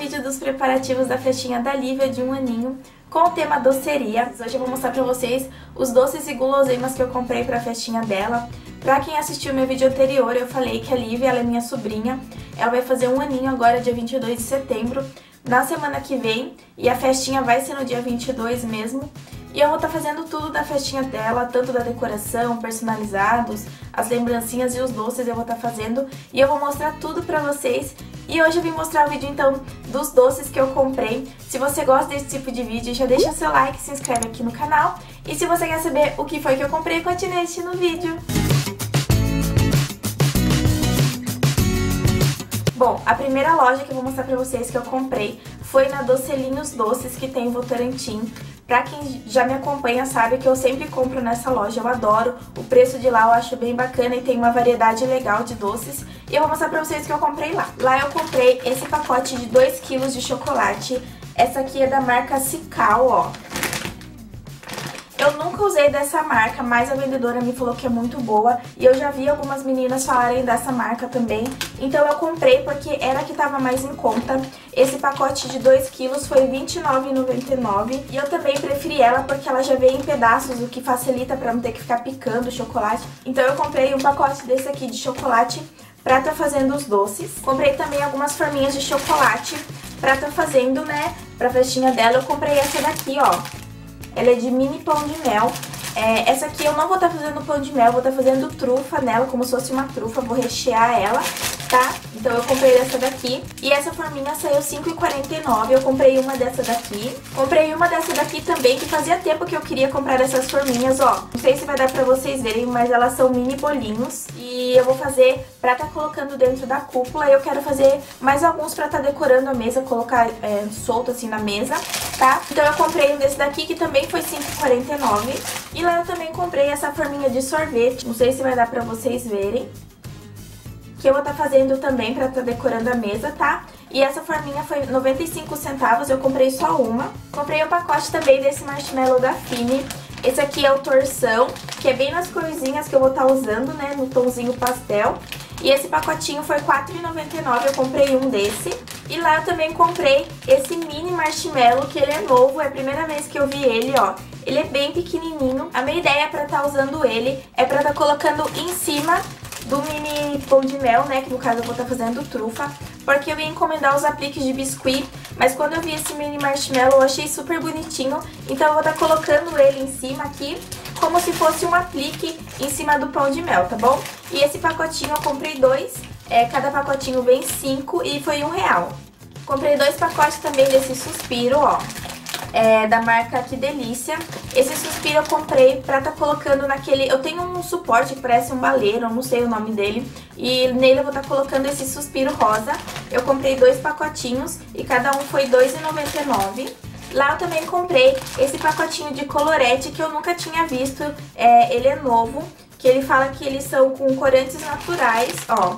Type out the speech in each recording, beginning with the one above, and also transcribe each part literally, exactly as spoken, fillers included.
vídeo dos preparativos da festinha da Lívia de um aninho com o tema doceria. Hoje eu vou mostrar pra vocês os doces e guloseimas que eu comprei pra festinha dela. Pra quem assistiu meu vídeo anterior, eu falei que a Lívia, ela é minha sobrinha. Ela vai fazer um aninho agora, dia vinte e dois de setembro, na semana que vem. E a festinha vai ser no dia vinte e dois mesmo. E eu vou estar fazendo tudo da festinha dela, tanto da decoração, personalizados, as lembrancinhas e os doces eu vou estar fazendo. E eu vou mostrar tudo pra vocês. E hoje eu vim mostrar o vídeo, então, dos doces que eu comprei. Se você gosta desse tipo de vídeo, já deixa seu like, se inscreve aqui no canal. E se você quer saber o que foi que eu comprei, continue assistindo o vídeo. Bom, a primeira loja que eu vou mostrar pra vocês que eu comprei foi na Docelinhos Doces, que tem em Votorantim. Pra quem já me acompanha sabe que eu sempre compro nessa loja, eu adoro. O preço de lá eu acho bem bacana e tem uma variedade legal de doces. E eu vou mostrar pra vocês o que eu comprei lá. Lá eu comprei esse pacote de dois quilos de chocolate. Essa aqui é da marca Cical, ó. Eu nunca usei dessa marca, mas a vendedora me falou que é muito boa. E eu já vi algumas meninas falarem dessa marca também. Então eu comprei porque era a que tava mais em conta. Esse pacote de dois quilos foi vinte e nove reais e noventa e nove centavos. E eu também preferi ela porque ela já veio em pedaços, o que facilita pra não ter que ficar picando o chocolate. Então eu comprei um pacote desse aqui de chocolate pra tá fazendo os doces. Comprei também algumas forminhas de chocolate pra tá fazendo, né, pra festinha dela. Eu comprei essa daqui, ó. Ela é de mini pão de mel. É, essa aqui eu não vou estar tá fazendo pão de mel, vou estar tá fazendo trufa nela, como se fosse uma trufa, vou rechear ela, tá? Então eu comprei essa daqui. E essa forminha saiu cinco reais e quarenta e nove centavos, eu comprei uma dessa daqui. Comprei uma dessa daqui também, que fazia tempo que eu queria comprar essas forminhas, ó. Não sei se vai dar pra vocês verem, mas elas são mini bolinhos. E eu vou fazer pra tá colocando dentro da cúpula. Eu quero fazer mais alguns pra tá decorando a mesa, colocar é, solto assim na mesa, tá? Então eu comprei um desse daqui, que também foi cinco reais e quarenta e nove centavos. E lá eu também comprei essa forminha de sorvete, não sei se vai dar pra vocês verem, que eu vou estar tá fazendo também pra tá decorando a mesa, tá? E essa forminha foi noventa e cinco centavos, eu comprei só uma. Comprei um pacote também desse marshmallow da Fini. Esse aqui é o torção, que é bem nas corzinhas que eu vou estar tá usando, né, no tomzinho pastel. E esse pacotinho foi quatro reais e noventa e nove centavos, eu comprei um desse. E lá eu também comprei esse mini marshmallow, que ele é novo, é a primeira vez que eu vi ele, ó. Ele é bem pequenininho. A minha ideia pra estar tá usando ele é pra estar tá colocando em cima do mini pão de mel, né, que no caso eu vou estar tá fazendo trufa, porque eu ia encomendar os apliques de biscuit, mas quando eu vi esse mini marshmallow eu achei super bonitinho, então eu vou estar tá colocando ele em cima aqui, como se fosse um aplique em cima do pão de mel, tá bom? E esse pacotinho eu comprei dois, é, cada pacotinho vem cinco e foi um real. Comprei dois pacotes também desse suspiro, ó. É, da marca Que Delícia. Esse suspiro eu comprei pra tá colocando naquele... Eu tenho um suporte que parece um baleiro, eu não sei o nome dele. E nele eu vou estar tá colocando esse suspiro rosa. Eu comprei dois pacotinhos e cada um foi dois reais e noventa e nove centavos. Lá eu também comprei esse pacotinho de colorete que eu nunca tinha visto. É, ele é novo, que ele fala que eles são com corantes naturais, ó.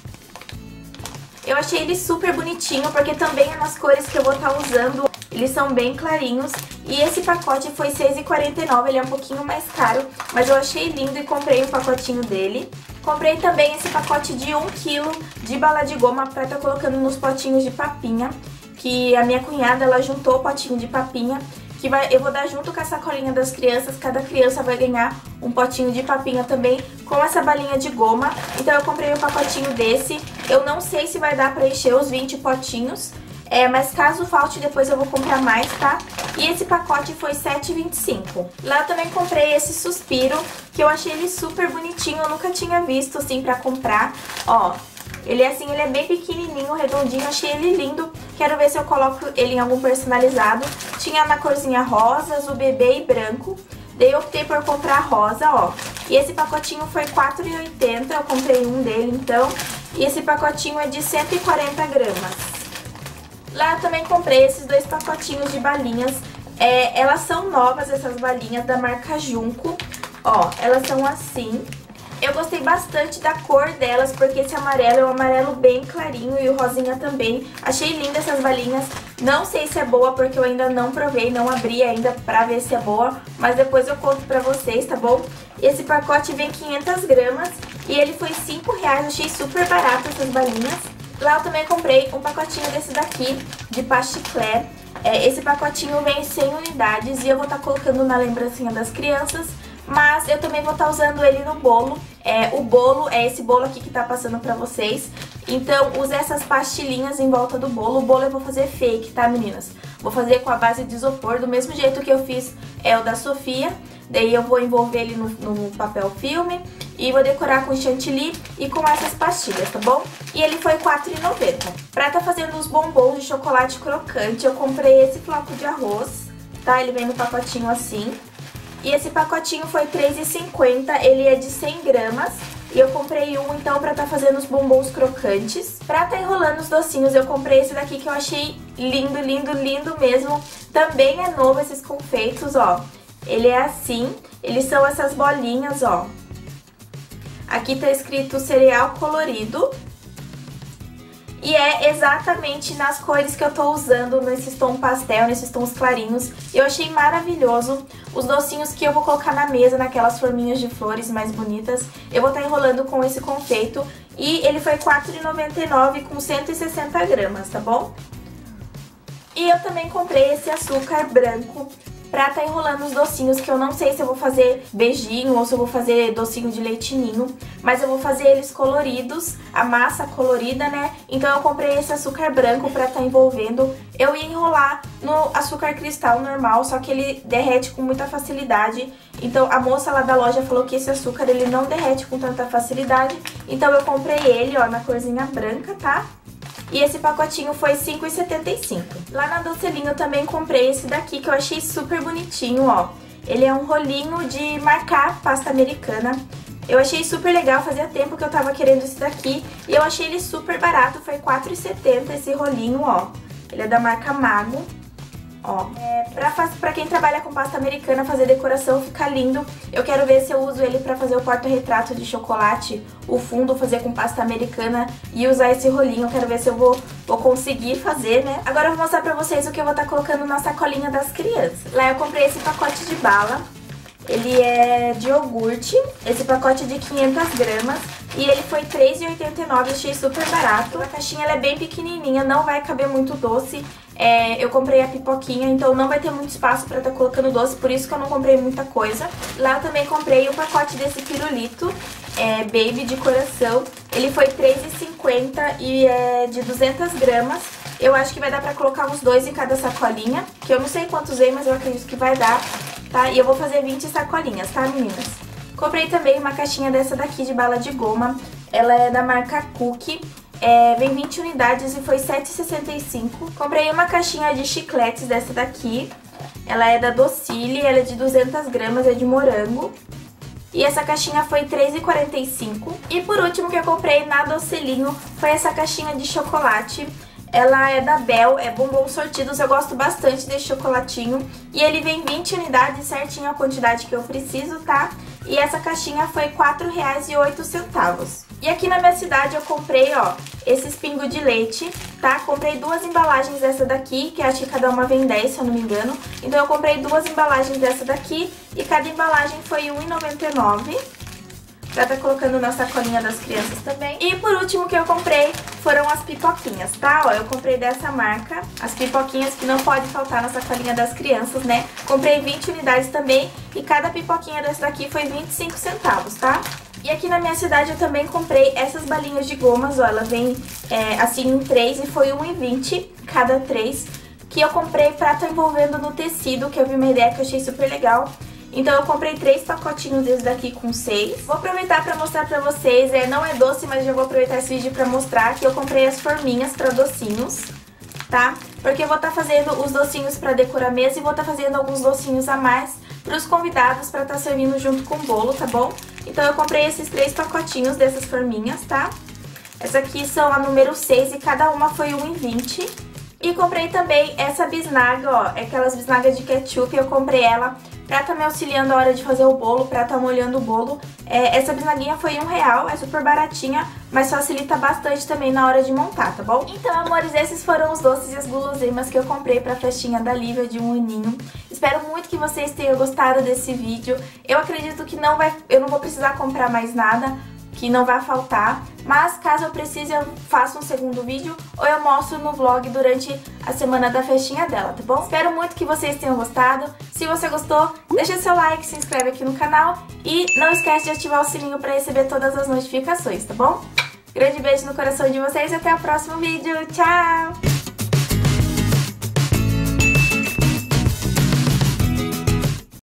Eu achei ele super bonitinho, porque também é nas cores que eu vou estar usando. Eles são bem clarinhos. E esse pacote foi seis reais e quarenta e nove centavos, ele é um pouquinho mais caro, mas eu achei lindo e comprei um pacotinho dele. Comprei também esse pacote de um quilo de bala de goma pra estar colocando nos potinhos de papinha, que a minha cunhada, ela juntou o potinho de papinha, que vai, eu vou dar junto com a sacolinha das crianças. Cada criança vai ganhar um potinho de papinha também com essa balinha de goma. Então eu comprei um pacotinho desse. Eu não sei se vai dar pra encher os vinte potinhos, é, mas caso falte depois eu vou comprar mais, tá? E esse pacote foi sete reais e vinte e cinco centavos. Lá eu também comprei esse suspiro, que eu achei ele super bonitinho. Eu nunca tinha visto assim pra comprar, ó. Ele é assim, ele é bem pequenininho, redondinho, achei ele lindo. Quero ver se eu coloco ele em algum personalizado. Tinha na corzinha rosa, azul bebê e branco. Daí eu optei por comprar rosa, ó. E esse pacotinho foi quatro reais e oitenta centavos, eu comprei um dele então. E esse pacotinho é de cento e quarenta gramas. Lá eu também comprei esses dois pacotinhos de balinhas. É, elas são novas, essas balinhas da marca Junco. Ó, elas são assim. Eu gostei bastante da cor delas, porque esse amarelo é um amarelo bem clarinho e o rosinha também. Achei linda essas balinhas. Não sei se é boa, porque eu ainda não provei, não abri ainda pra ver se é boa, mas depois eu conto pra vocês, tá bom? Esse pacote vem quinhentas gramas e ele foi cinco reais, achei super barato essas balinhas. Lá eu também comprei um pacotinho desse daqui, de pasticlé. É, esse pacotinho vem cem unidades e eu vou estar colocando na lembrancinha das crianças, mas eu também vou estar usando ele no bolo. É, o bolo é esse bolo aqui que tá passando pra vocês. Então, use essas pastilhinhas em volta do bolo. O bolo eu vou fazer fake, tá, meninas? Vou fazer com a base de isopor, do mesmo jeito que eu fiz é o da Sofia. Daí eu vou envolver ele no, no papel filme e vou decorar com chantilly e com essas pastilhas, tá bom? E ele foi quatro reais e noventa centavos. Pra tá fazendo os bombons de chocolate crocante, eu comprei esse floco de arroz, tá? Ele vem no pacotinho assim. E esse pacotinho foi três reais e cinquenta centavos, ele é de cem gramas. E eu comprei um, então, pra tá fazendo os bombons crocantes. Pra tá enrolando os docinhos, eu comprei esse daqui que eu achei lindo, lindo, lindo mesmo. Também é novo esses confeitos, ó. Ele é assim, eles são essas bolinhas, ó. Aqui tá escrito cereal colorido. E é exatamente nas cores que eu tô usando, nesses tons pastel, nesses tons clarinhos. Eu achei maravilhoso. Os docinhos que eu vou colocar na mesa, naquelas forminhas de flores mais bonitas, eu vou estar enrolando com esse confeito. E ele foi quatro reais e noventa e nove centavos com cento e sessenta gramas, tá bom? E eu também comprei esse açúcar branco pra tá enrolando os docinhos, que eu não sei se eu vou fazer beijinho ou se eu vou fazer docinho de leite ninho, mas eu vou fazer eles coloridos, a massa colorida, né? Então eu comprei esse açúcar branco pra tá envolvendo. Eu ia enrolar no açúcar cristal normal, só que ele derrete com muita facilidade. Então a moça lá da loja falou que esse açúcar ele não derrete com tanta facilidade. Então eu comprei ele, ó, na corzinha branca, tá? E esse pacotinho foi cinco reais e setenta e cinco centavos. Lá na Docelinho eu também comprei esse daqui, que eu achei super bonitinho, ó. Ele é um rolinho de marcar pasta americana. Eu achei super legal, fazia tempo que eu tava querendo esse daqui. E eu achei ele super barato, foi quatro reais e setenta centavos esse rolinho, ó. Ele é da marca Mago. Ó, é, pra, pra quem trabalha com pasta americana, fazer decoração fica lindo. Eu quero ver se eu uso ele pra fazer o porta-retrato de chocolate, o fundo fazer com pasta americana e usar esse rolinho. Eu quero ver se eu vou, vou conseguir fazer, né? Agora eu vou mostrar pra vocês o que eu vou estar colocando na sacolinha das crianças. Lá eu comprei esse pacote de bala. Ele é de iogurte, esse pacote é de quinhentas gramas e ele foi três reais e oitenta e nove centavos, achei super barato. A caixinha ela é bem pequenininha, não vai caber muito doce. É, eu comprei a pipoquinha, então não vai ter muito espaço pra estar tá colocando doce, por isso que eu não comprei muita coisa. Lá eu também comprei um pacote desse pirulito, é, Baby de coração. Ele foi três reais e cinquenta centavos e é de duzentas gramas. Eu acho que vai dar pra colocar uns dois em cada sacolinha, que eu não sei quantos vem, mas eu acredito que vai dar, tá? E eu vou fazer vinte sacolinhas, tá, meninas? Comprei também uma caixinha dessa daqui de bala de goma. Ela é da marca Cookie. É, vem vinte unidades e foi sete reais e sessenta e cinco centavos. Comprei uma caixinha de chicletes dessa daqui. Ela é da Docile, ela é de duzentas gramas, é de morango. E essa caixinha foi três reais e quarenta e cinco centavos. E por último que eu comprei na Docelinho foi essa caixinha de chocolate. Ela é da Bel, é bombom sortidos, eu gosto bastante desse chocolatinho. E ele vem vinte unidades, certinho a quantidade que eu preciso, tá? E essa caixinha foi quatro reais e oito centavos. E aqui na minha cidade eu comprei, ó, esses pingos de leite, tá? Comprei duas embalagens dessa daqui, que acho que cada uma vem dez, se eu não me engano. Então eu comprei duas embalagens dessa daqui e cada embalagem foi um real e noventa e nove centavos. Pra tá colocando na sacolinha das crianças também. E por último que eu comprei foram as pipoquinhas, tá? Ó, eu comprei dessa marca, as pipoquinhas que não pode faltar na sacolinha das crianças, né? Comprei vinte unidades também e cada pipoquinha dessa daqui foi vinte e cinco centavos, tá? E aqui na minha cidade eu também comprei essas balinhas de gomas, ó, ela vem é, assim em três e foi um real e vinte centavos cada três. Que eu comprei pra tá envolvendo no tecido, que eu vi uma ideia que eu achei super legal. Então eu comprei três pacotinhos desses daqui com seis. Vou aproveitar pra mostrar pra vocês, é, não é doce, mas já vou aproveitar esse vídeo pra mostrar que eu comprei as forminhas pra docinhos, tá? Porque eu vou estar fazendo os docinhos pra decorar a mesa e vou estar fazendo alguns docinhos a mais pros convidados pra estar servindo junto com o bolo, tá bom? Então eu comprei esses três pacotinhos dessas forminhas, tá? Essa aqui são a número seis e cada uma foi um real e vinte centavos. E comprei também essa bisnaga, ó, é aquelas bisnagas de ketchup, eu comprei ela pra tá me auxiliando na hora de fazer o bolo, pra tá molhando o bolo. É, essa bisnaguinha foi um real, é super baratinha, mas facilita bastante também na hora de montar, tá bom? Então, amores, esses foram os doces e as guloseimas que eu comprei pra festinha da Lívia de um aninho. Espero muito que vocês tenham gostado desse vídeo. Eu acredito que não vai, eu não vou precisar comprar mais nada, que não vai faltar, mas caso eu precise eu faço um segundo vídeo ou eu mostro no vlog durante a semana da festinha dela, tá bom? Espero muito que vocês tenham gostado. Se você gostou, deixa seu like, se inscreve aqui no canal e não esquece de ativar o sininho para receber todas as notificações, tá bom? Grande beijo no coração de vocês e até o próximo vídeo. Tchau!